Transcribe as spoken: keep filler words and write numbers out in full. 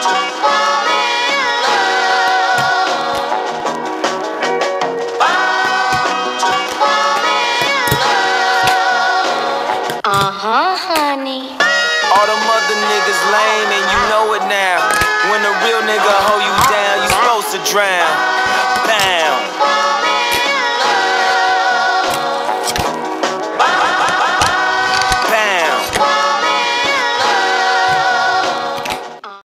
Uh-huh, honey. All them other niggas lame and you know it now. When a real nigga hold you down, you supposed to drown.